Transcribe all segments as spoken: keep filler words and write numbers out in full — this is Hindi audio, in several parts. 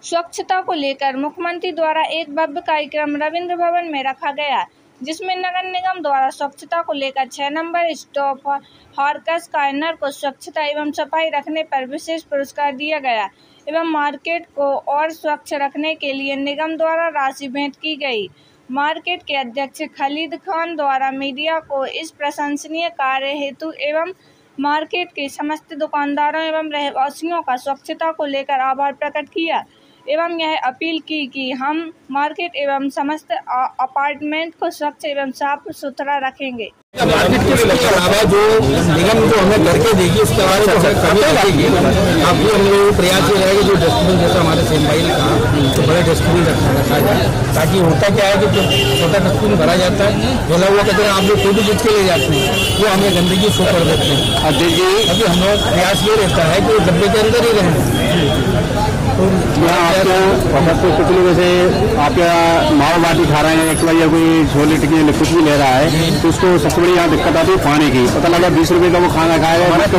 स्वच्छता को लेकर मुख्यमंत्री द्वारा एक भव्य कार्यक्रम रविंद्र भवन में रखा गया, जिसमें नगर निगम द्वारा स्वच्छता को लेकर छह नंबर स्टॉप हॉर्कस कॉर्नर को स्वच्छता एवं सफाई रखने पर विशेष पुरस्कार दिया गया एवं मार्केट को और स्वच्छ रखने के लिए निगम द्वारा राशि भेंट की गई। मार्केट के अध्यक्ष खालिद खान द्वारा मीडिया को इस प्रशंसनीय कार्य हेतु एवं मार्केट के समस्त दुकानदारों एवं रहवासियों का स्वच्छता को लेकर आभार प्रकट किया एवं यह अपील की कि हम मार्केट एवं समस्त अपार्टमेंट को स्वच्छ एवं साफ सुथरा रखेंगे। मार्केट के अलावा जो निगम जो हमें करके देगी उसके बारे में कमी रखेगी। अब भी हम लोग प्रयास ये रहेगा जो डस्टबिन जैसा हमारे सेम भाई ने कहा तो बड़ा डस्टबिन रखा जाए, ताकि होता क्या है कि जो छोटा डस्टबिन भरा जाता है फैला हुआ कहते हैं आप लोग फोटो खींच के ले जाते हैं, वो हमें गंदगी शो कर देते हैं। अब देखिए अभी हम लोग प्रयास ये रहता है कि डब्बे के अंदर ही रहें। तो आपको कुछ लोग जैसे आप या मावा बाटी खा रहे हैं, एक बार या कोई छोले टिक्की कुछ भी ले रहा है तो उसको सबसे बड़ी यहाँ दिक्कत आती है पानी की। पता लगा बीस रुपए का वो खाना खाएगा, हमारे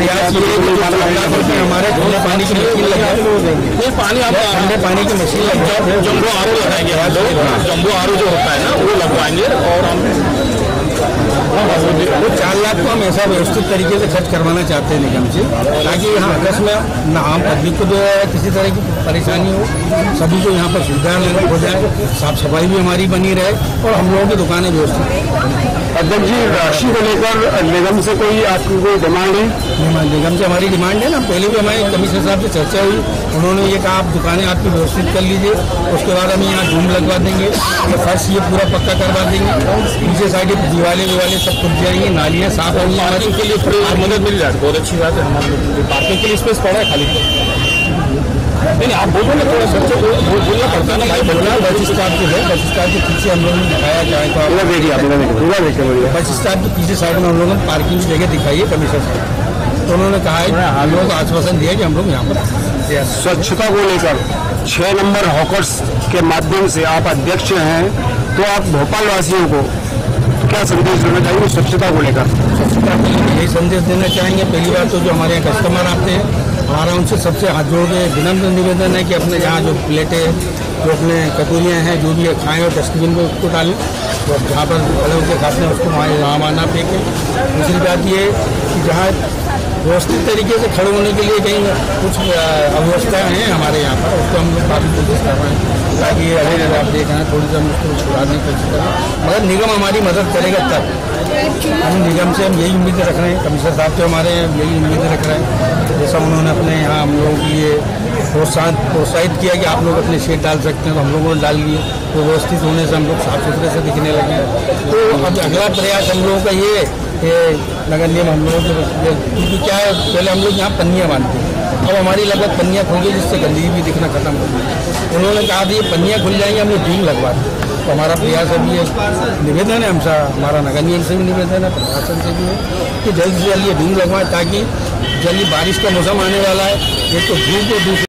ठंडे पानी की मशीन लगा ये पानी आप ठंडे पानी की मशीन लग जाए, जम्बो आर ओ लगाएंगे, जम्बो आर ओ जो होता है ना वो लगवाएंगे और हम वो चार लाख को हम ऐसा व्यवस्थित तरीके से खर्च करवाना चाहते हैं निगम से, ताकि यहाँ अगस्त में न आम पब्लिक को जो है किसी तरह की परेशानी हो, सभी को यहाँ पर सुविधा हो जाए, साफ सफाई भी हमारी बनी रहे और हम लोगों की दुकानें व्यवस्थित। अध्यक्ष जी, राशि को लेकर निगम से कोई आपकी कोई डिमांड है? निगम से हमारी डिमांड है ना, पहले भी हमारे कमिश्नर साहब से चर्चा हुई, उन्होंने ये कहा आप दुकानें आपकी व्यवस्थित कर लीजिए, उसके बाद हम यहाँ धूम लगवा देंगे, ये फर्श ये पूरा पक्का करवा देंगे, पीछे साइड दीवाले विवाले सब खुल जाएंगी, नालियाँ साफ होंगी, हमारे के लिए थोड़ी मदद मिल जाए। बहुत अच्छी बात है, हमारे पार्किंग के लिए स्पेस पड़ा है खाली। नहीं आप बोलो ना, थोड़ा बच्चों को बोलना पड़ता है ना भाई, बोलना बस स्टॉप जो है बस स्टॉप के पीछे हम लोगों ने दिखाया जाए तो पूरा देखिए आप पूरा देखिए बस स्टॉप के पीछे साइड में हम लोगों ने पार्किंग की जगह दिखाई है कमिश्नर साहब, तो उन्होंने कहा है हम लोगों को आश्वासन दिया कि हम लोग यहाँ पर स्वच्छता को लेकर छह नंबर हॉकर्स के माध्यम से आप अध्यक्ष हैं, तो आप भोपाल वासियों को क्या संदेश देना चाहिए स्वच्छता को लेकर? स्वच्छता के लिए यही संदेश देना चाहेंगे, पहली बार तो जो हमारे यहाँ कस्टमर आते हैं हमारा उनसे सबसे हाथ जोड़ के विनम्र निवेदन है कि अपने यहाँ जो प्लेटें जो अपने कटोरियाँ हैं जो भी खाएं और डस्टबिन में उसको डालें, तो जहाँ पर खड़े होकर खाते हैं उसको वहाँ वहाँ माना फेंकें। दूसरी बात ये कि जहाँ व्यवस्थित तरीके से खड़े होने के लिए कहीं कुछ अव्यवस्थाएँ हैं हमारे यहाँ पर, उसको हम लोग काफ़ी कोशिश कर रहे हैं ताकि अरे आप देख रहे हैं थोड़ी सी हम उसको सुधारने की कोशिश करें, मगर निगम हमारी मदद करेगा तब। हम निगम से हम यही उम्मीद रख रहे हैं, कमिश्नर साहब तो हमारे यही उम्मीद रख रहे हैं, जैसा उन्होंने अपने यहाँ हम लोगों की ये प्रोत्साहन प्रोत्साहित किया कि आप लोग अपने शेड डाल सकते हैं, तो हम लोगों ने डाल लिए, तो व्यवस्थित होने से हम लोग साफ सुथरे से दिखने लगे। तो अब अगला प्रयास हम लोगों का ये नगर निगम हम लोगों के, क्योंकि क्या है पहले हम लोग यहाँ पन्नियाँ बांधते हैं, अब हमारी लगभग पन्नियाँ खुल गई जिससे गंदगी भी दिखना खत्म हो गई। उन्होंने कहा था ये पन्नियाँ खुल जाएंगी हम लोग धूम लगवा दें, तो हमारा प्रयास अभी ये निवेदन है हमसे, हमारा नगर निगम से भी निवेदन है, प्रशासन से भी है कि जल्द से जल्द ये धूम लगवाएं, ताकि जल्दी बारिश का मौसम आने वाला है, एक तो धूप और दूसरी